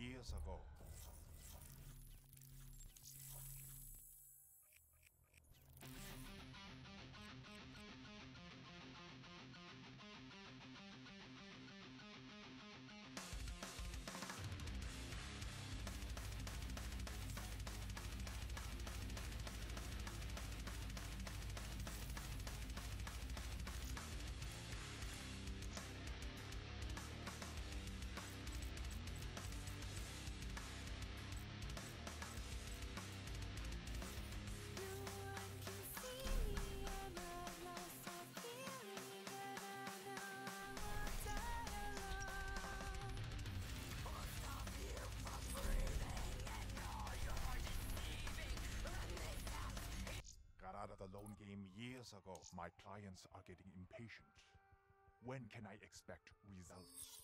years ago. Got out of the lone game years ago. My clients are getting impatient. When can I expect results?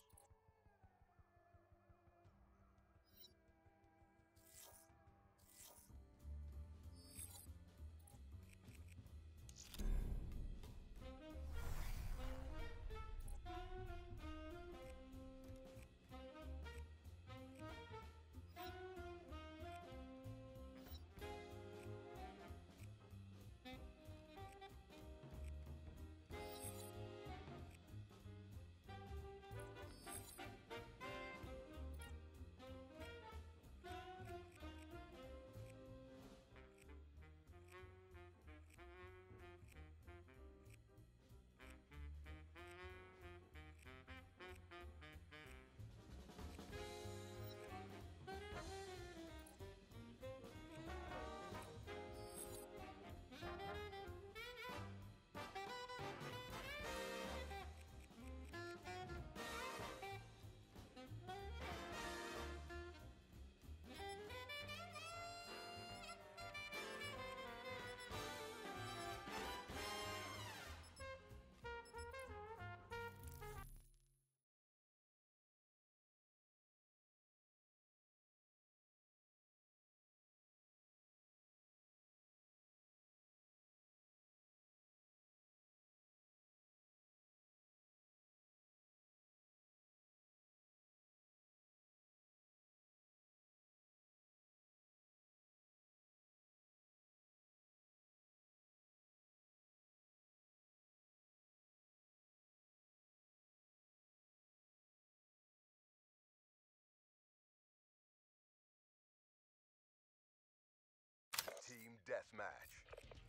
Team Deathmatch.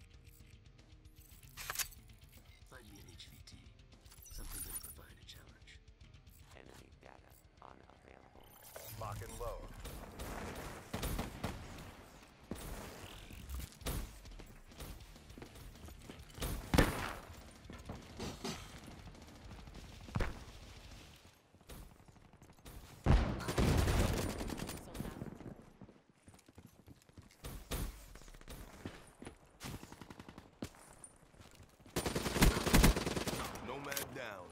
Find me an HVT. Something that'll provide a challenge. Enemy data unavailable. Lock and load. Nomad down.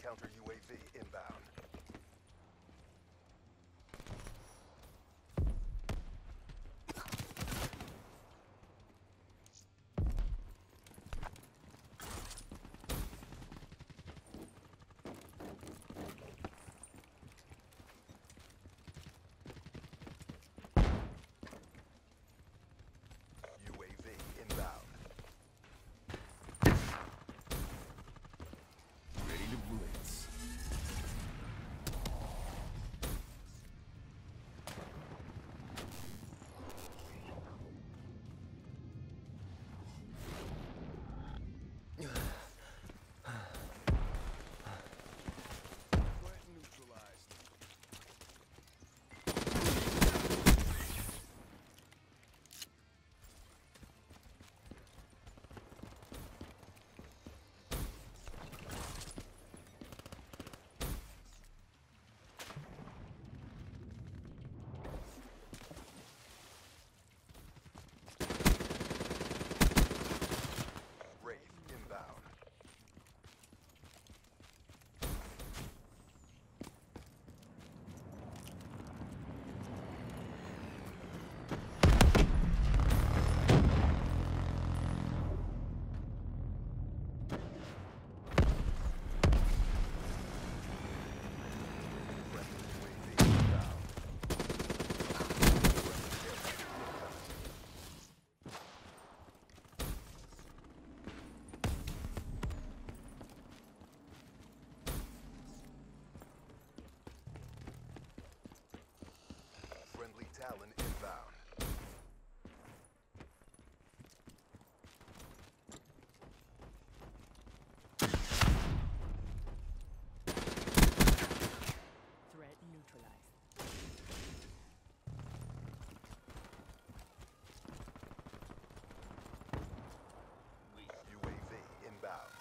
Counter UAV inbound. UAV inbound. Ready to blitz. Threat neutralized. Wraith inbound. Friendly UAV inbound. Friendly Talon inbound. Threat neutralized. UAV inbound.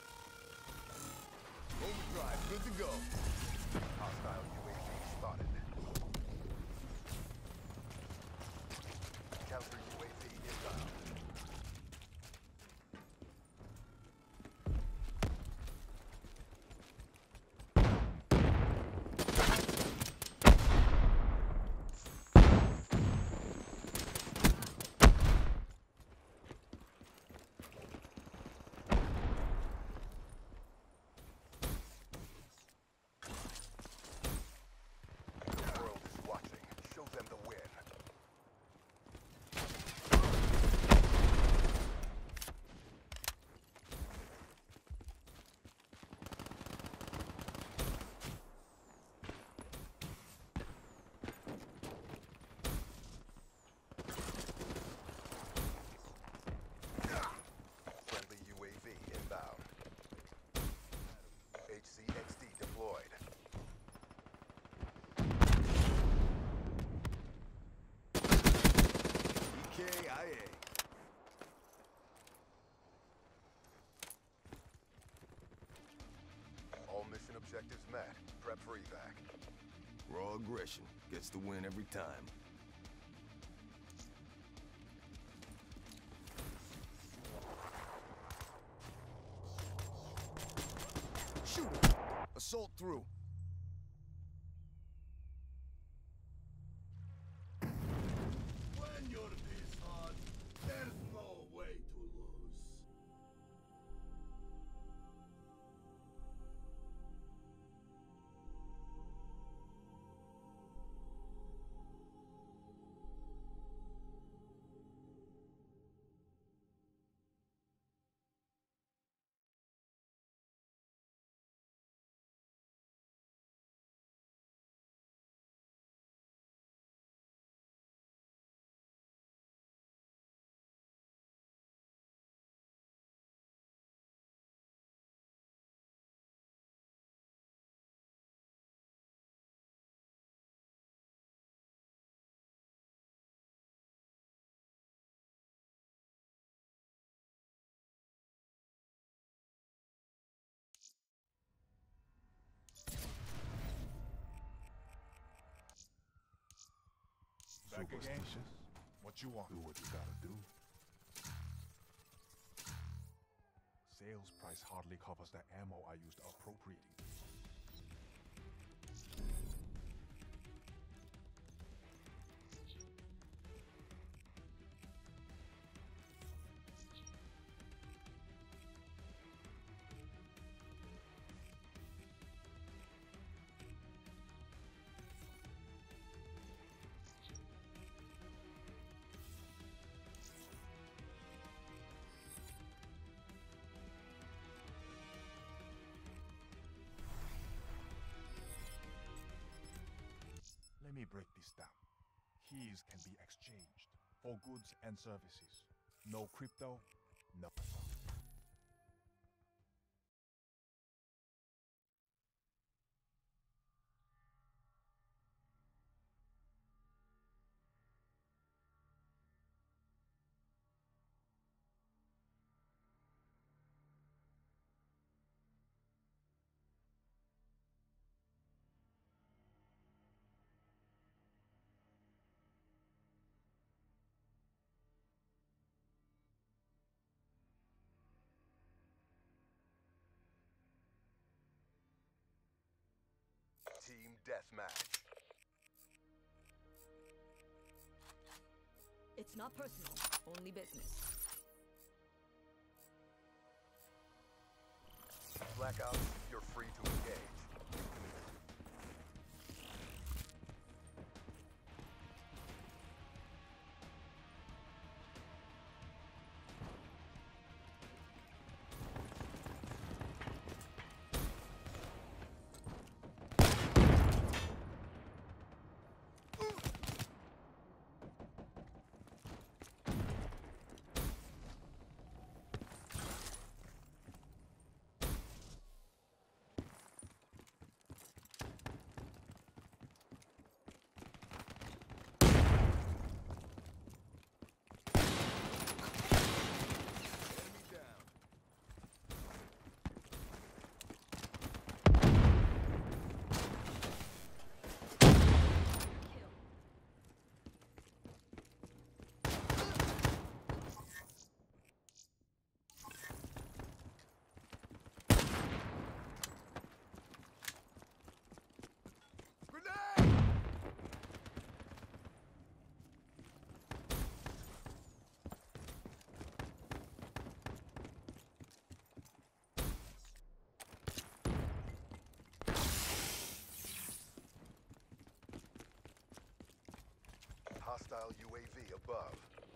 Overdrive, good to go. Hostile UAV spotted. Counter UAV inbound. The world is watching. Show them the win. Friendly UAV inbound. HCXD deployed. EKIA. All mission objectives met. Prep for evac. Raw aggression gets the win every time. Shoot! Assault through. When you're this hot, there's no way to lose. Back again? Superstitious. What you want? Do what you gotta do. Sales price hardly covers the ammo I used appropriating. Let me break this down. Keys can be exchanged for goods and services. No crypto, no. Team Deathmatch. It's not personal, only business. Blackout, you're free to engage. Hostile UAV above.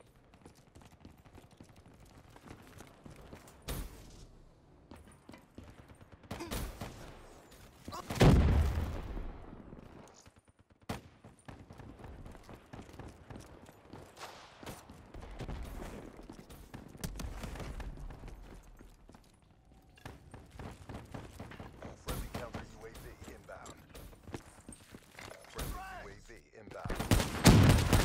Friendly counter UAV inbound. Friendly UAV inbound.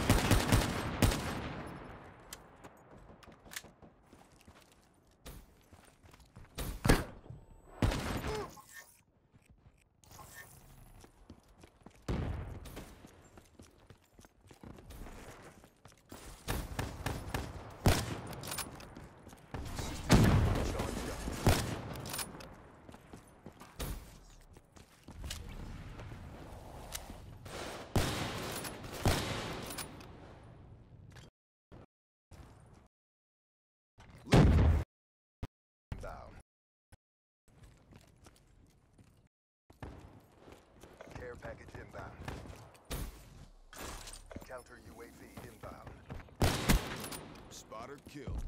Inbound. Care package inbound. Counter UAV inbound. Spotter killed.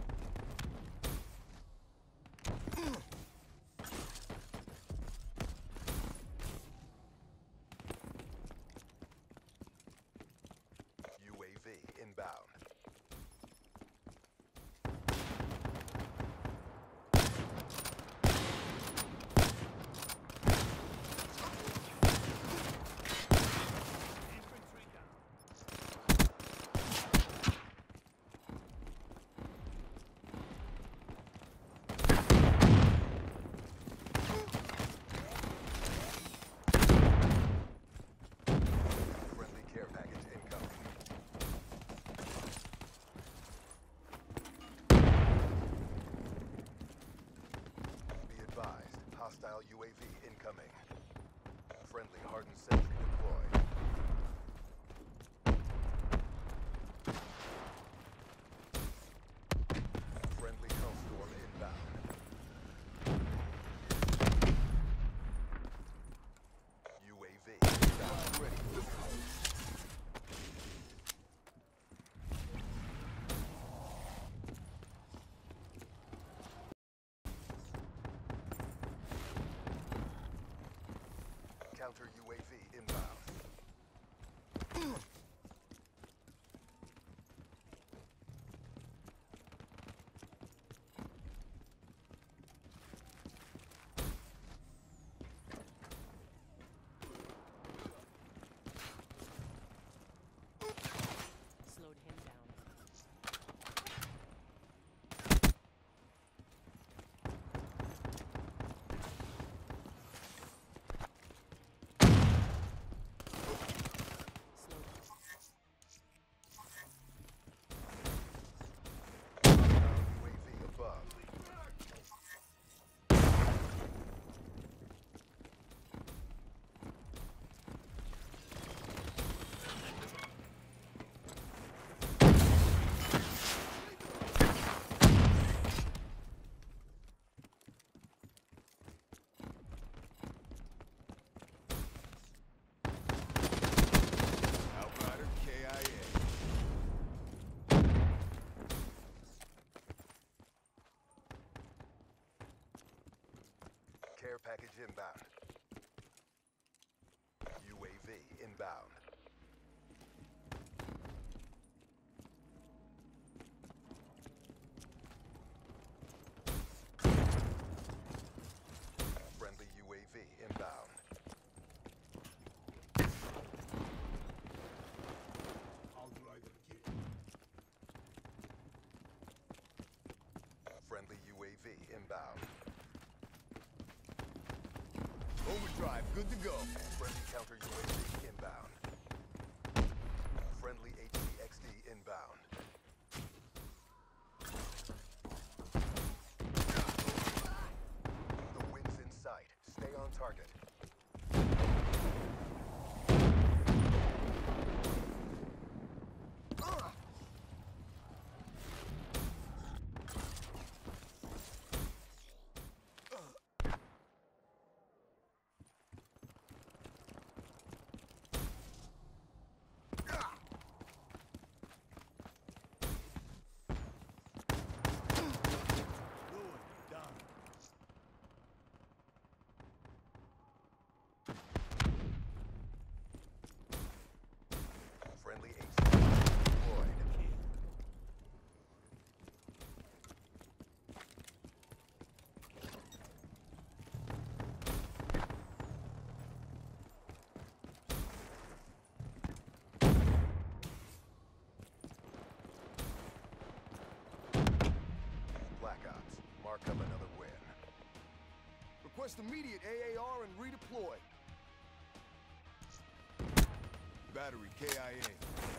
UAV inbound. Friendly care package incoming. Be advised, hostile UAV incoming. Friendly hardened sentry deployed. Friendly Hellstorm inbound. UAV inbound. Ready for deployment. Counter UAV inbound. Slowed him down. Slowed UAV above. Outrider KIA. Care package inbound. UAV inbound. Friendly UAV inbound. Outrider kill. Friendly UAV inbound. Overdrive, good to go. Friendly counter UAV inbound. Friendly HCXD inbound. The wind's in sight. Stay on target. Lord, down. Friendly HCXD deployed. Black Ops, mark up another win. Request immediate AAR and redeploy. Battery KIA.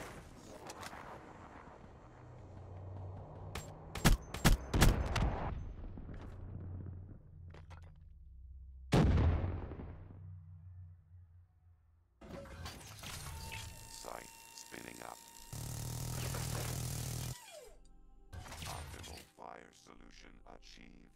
Site spinning up. Optimal fire solution achieved.